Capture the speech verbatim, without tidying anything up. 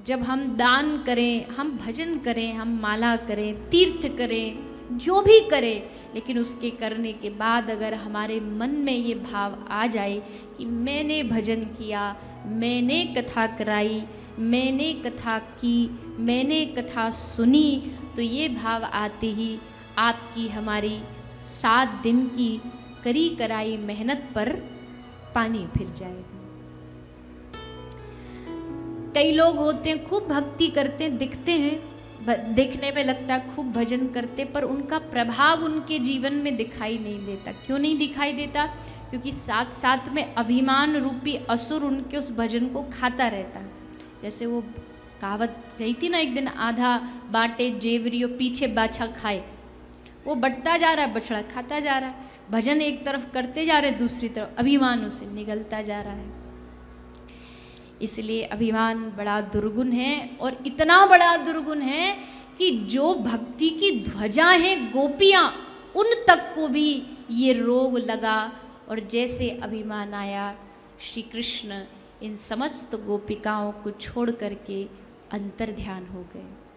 जब हम दान करें, हम भजन करें, हम माला करें, तीर्थ करें, जो भी करें, लेकिन उसके करने के बाद अगर हमारे मन में ये भाव आ जाए कि मैंने भजन किया, मैंने कथा कराई, मैंने कथा की, मैंने कथा सुनी, तो ये भाव आते ही आपकी हमारी सात दिन की करी कराई मेहनत पर पानी फिर जाएगा। कई लोग होते हैं खूब भक्ति करते हैं, दिखते हैं, देखने में लगता है खूब भजन करते, पर उनका प्रभाव उनके जीवन में दिखाई नहीं देता। क्यों नहीं दिखाई देता? क्योंकि साथ साथ में अभिमान रूपी असुर उनके उस भजन को खाता रहता है। जैसे वो कहावत गई थी ना एक दिन, आधा बाटे जेवरियो पीछे बाछा खाए। वो बढ़ता जा रहा है, बछड़ा खाता जा रहा है, भजन एक तरफ करते जा रहे, दूसरी तरफ अभिमान उसे निगलता जा रहा है। इसलिए अभिमान बड़ा दुर्गुण है, और इतना बड़ा दुर्गुण है कि जो भक्ति की ध्वजा हैं गोपियाँ, उन तक को भी ये रोग लगा। और जैसे अभिमान आया, श्री कृष्ण इन समस्त गोपिकाओं को छोड़ करके अंतर ध्यान हो गए।